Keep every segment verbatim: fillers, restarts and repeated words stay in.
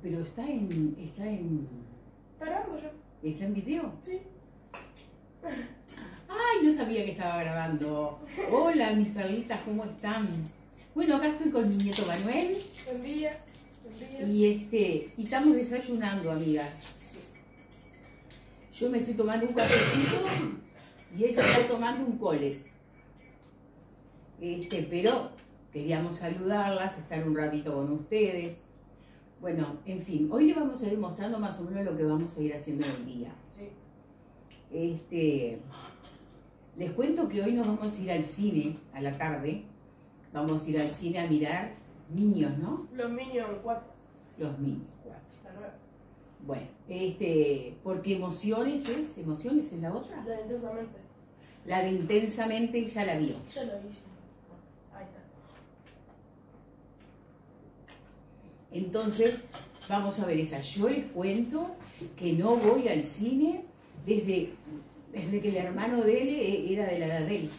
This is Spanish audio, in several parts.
Pero está en... está en... ¿Está grabando yo? ¿Está en video? Sí. Ay, no sabía que estaba grabando. Hola, mis perlitas, ¿cómo están? Bueno, acá estoy con mi nieto Manuel. Buen día. Buen día. Y este, y estamos desayunando, amigas. Yo me estoy tomando un cafecito y él se está tomando un cole. Este, pero queríamos saludarlas, estar un ratito con ustedes. Bueno, en fin, hoy les vamos a ir mostrando más o menos lo que vamos a ir haciendo en el día. Sí. Este, les cuento que hoy nos vamos a ir al cine a la tarde. Vamos a ir al cine a mirar Niños, ¿no? Los Minions cuatro. Los Niños, cuatro. La nueva. Bueno, este, porque Emociones es, Emociones es la otra. La de Intensamente. La de Intensamente ya la vio. Ya lo hice. Ahí está. Entonces, vamos a ver esa. Yo les cuento que no voy al cine desde, desde que el hermano de él era de la edad de él.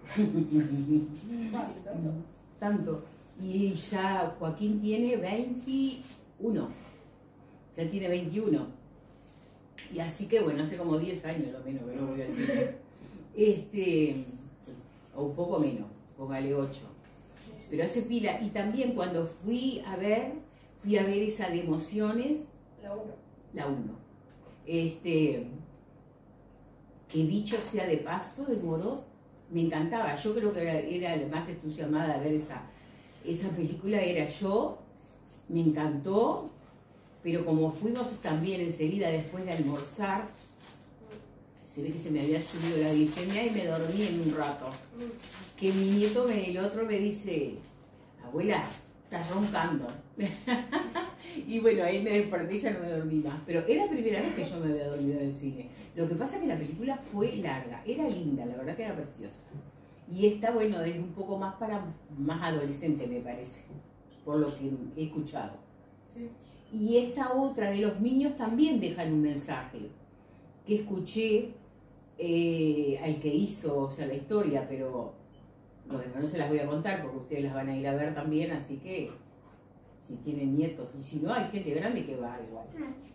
Vale, tanto. Tanto. Y ya Joaquín tiene veintiuno. Ya tiene veintiuno. Y así que bueno, hace como diez años lo menos que no voy al cine. Este, o un poco menos, póngale ocho. Sí, sí. Pero hace pila. Y también cuando fui a ver, fui a ver esa de Emociones, La uno. la uno. Este, que dicho sea de paso, demoró, me encantaba. Yo creo que era, era la más entusiasmada de ver esa, esa película, era yo, me encantó, pero como fuimos también enseguida después de almorzar, se ve que se me había subido la glicemia y me dormí en un rato. Que mi nieto, me, el otro me dice, abuela, estás roncando. Y bueno, ahí me desperté y ya no me dormí más. Pero era la primera vez que yo me había dormido en el cine. Lo que pasa es que la película fue larga, era linda, la verdad que era preciosa. Y esta, bueno, es un poco más para más adolescente, me parece, por lo que he escuchado. Sí. Y esta otra de los niños también dejan un mensaje que escuché eh, al que hizo, o sea, la historia, pero bueno, no se las voy a contar porque ustedes las van a ir a ver también, así que si tienen nietos y si no, hay gente grande que va igual.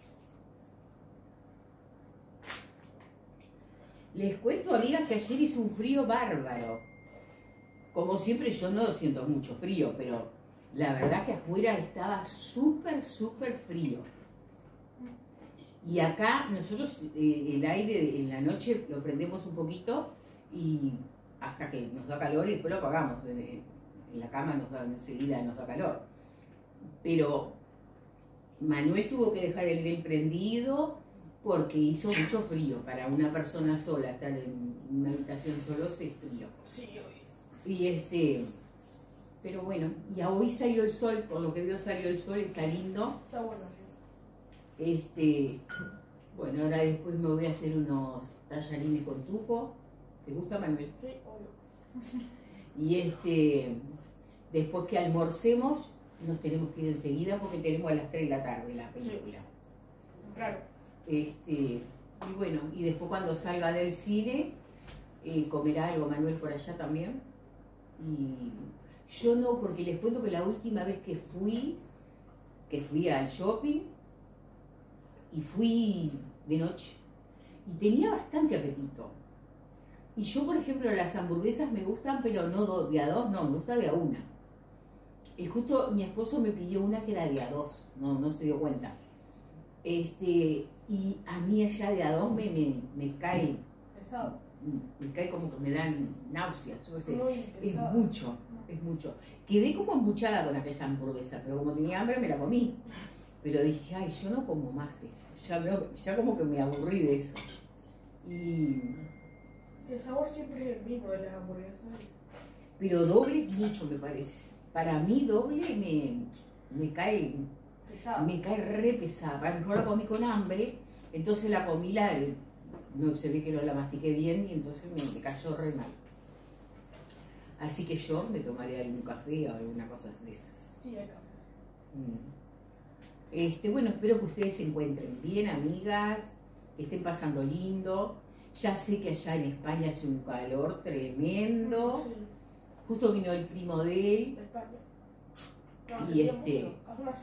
Les cuento, amigas, que ayer hizo un frío bárbaro. Como siempre, yo no siento mucho frío, pero la verdad que afuera estaba súper, súper frío. Y acá nosotros eh, el aire en la noche lo prendemos un poquito y hasta que nos da calor y después lo apagamos. En, en la cama nos da, enseguida nos da calor. Pero Manuel tuvo que dejar el del prendido porque hizo mucho frío. Para una persona sola, estar en una habitación solo, es frío. Sí, hoy. Y este, pero bueno, y hoy salió el sol, por lo que veo salió el sol, está lindo. Está bueno, sí. Este, bueno, ahora después me voy a hacer unos tallarines con tuco. ¿Te gusta, Manuel? Sí, obvio. Y este, después que almorcemos, nos tenemos que ir enseguida porque tenemos a las tres de la tarde la película. Claro. Este, y bueno, y después cuando salga del cine, eh, comerá algo Manuel por allá también. Y yo no, porque les cuento que la última vez que fui, que fui al shopping, y fui de noche, y tenía bastante apetito. Y yo, por ejemplo, las hamburguesas me gustan, pero no de a dos, no, me gusta de a una. Y justo mi esposo me pidió una que era de a dos, no, no se dio cuenta. Este, y a mí allá de a dos me, me, me cae, Pesado. me cae como que me dan náuseas, yo qué sé. Muy Es pesado. mucho, es mucho. Quedé como embuchada con aquella hamburguesa, pero como tenía hambre me la comí. Pero dije, ay, yo no como más esto. Ya, no- ya como que me aburrí de eso. Y, El sabor siempre es el mismo de las hamburguesas. pero doble es mucho, me parece. Para mí doble me, me cae, Pesado. me cae re pesada. A lo mejor la comí con hambre, entonces la comí, la, no se ve que no la mastiqué bien y entonces me, me cayó re mal. Así que yo me tomaría algún café o alguna cosa de esas. Sí, hay café. Mm. Este, bueno, espero que ustedes se encuentren bien, amigas, que estén pasando lindo. Ya sé que allá en España hace un calor tremendo. Sí, Justo vino el primo de él. de España. Y hace este- mucho. Hace unas-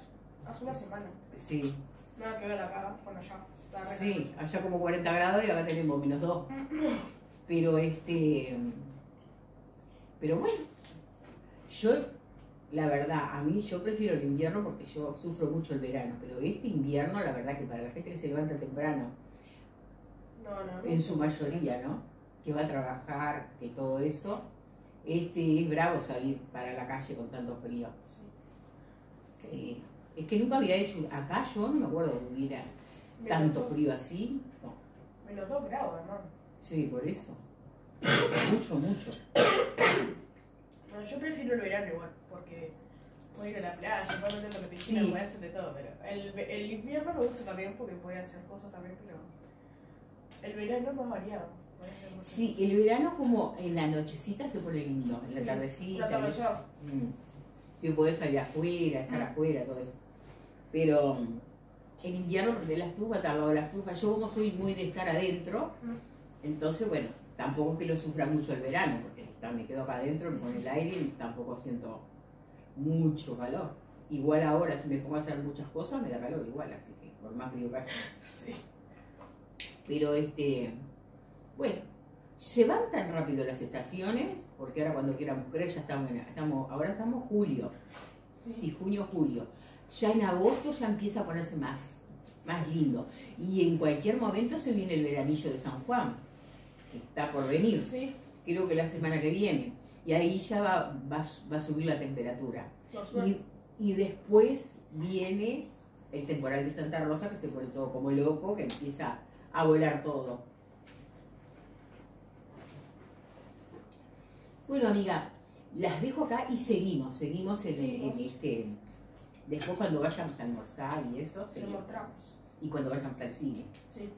Hace una semana. Sí. Nada que ver acá con allá. Está re Sí, calor. allá como cuarenta grados y acá tenemos menos dos. Pero este. Pero bueno, yo, la verdad, a mí yo prefiero el invierno porque yo sufro mucho el verano. Pero este invierno, la verdad que para la gente que se levanta temprano, No, no, no. en su mayoría, ¿no? Que va a trabajar, que todo eso, este es bravo salir para la calle con tanto frío. Sí. Eh, es que nunca había hecho, acá yo no me acuerdo de vivir a tanto Menos- frío así. No. Menos dos grados, hermano. Sí, por eso. Mucho, mucho. No, yo prefiero el verano igual, porque puedo ir a la playa, puedo meter en la piscina, Sí. puedo hacer de todo, pero el, el invierno me gusta también porque puede hacer cosas también, pero el verano es más variado. Puede hacer más Sí, cosas. el verano como en la nochecita se pone lindo, en la Sí, tardecita. la tarde ya. Mm. Que podés salir afuera, estar afuera, todo eso. Pero mm, en invierno prende la estufa, te apago la estufa. Yo como soy muy de estar adentro, entonces bueno, tampoco es que lo sufra mucho el verano, porque ta, me quedo acá adentro con el aire y tampoco siento mucho calor. Igual ahora si me pongo a hacer muchas cosas me da calor igual, así que por más frío que haya. Sí. Pero este, bueno, se van tan rápido las estaciones, porque ahora cuando quieramos creer ya estamos, en, estamos, ahora estamos julio, sí, junio, julio. Ya en agosto ya empieza a ponerse más, más lindo. Y en cualquier momento se viene el veranillo de San Juan, que está por venir, Sí. creo que la semana que viene. Y ahí ya va, va, va a subir la temperatura. Por suerte. Y, y después viene el temporal de Santa Rosa, que se pone todo como loco, que empieza a volar todo. Bueno, amiga, las dejo acá y seguimos, seguimos en, en Seguimos. este... Después cuando vayamos a almorzar y eso, Se lo seguimos. mostramos. Y cuando vayamos al cine. Sí.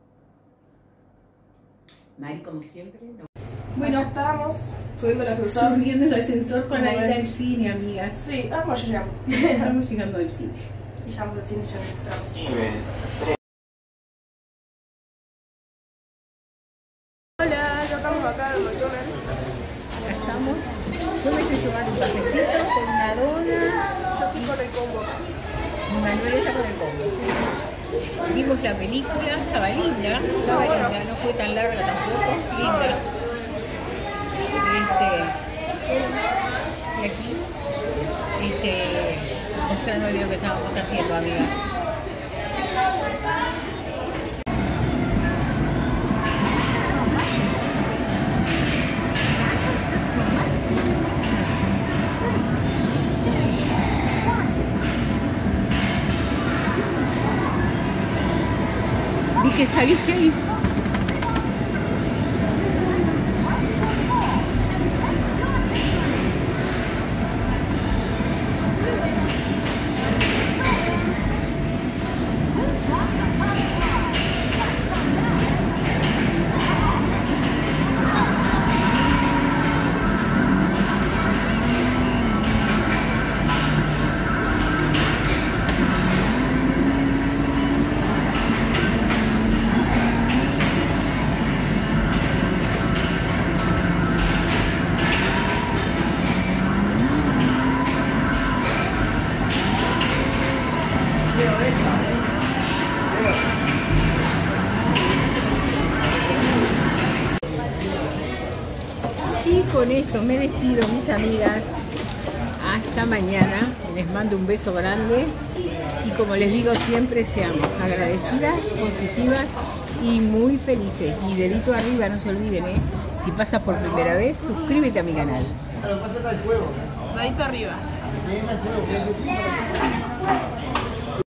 Mari, como siempre, no. Bueno, estábamos subiendo el ascensor. Subiendo el ascensor para Como ir ven. al cine, amigas. Sí, vamos, ya llegamos. Estamos llegando al cine. Y llegamos al cine y ya lo mostramos. Hola, ya estamos acá en McDonald's. Acá estamos. Yo me estoy tomando un cafecito con una dona. Yo estoy con el combo. Manuel está con el combo. Vimos la película, estaba linda, estaba bueno. linda, no fue tan larga tampoco, linda. Este, y aquí, este, mostrándole lo que estábamos haciendo, amigas. Vi que saliste ahí. Y con esto me despido, mis amigas. Hasta mañana. Les mando un beso grande. Y como les digo siempre, seamos agradecidas, positivas y muy felices. Y dedito arriba, no se olviden, ¿eh? Si pasas por primera vez, suscríbete a mi canal. Dedito arriba.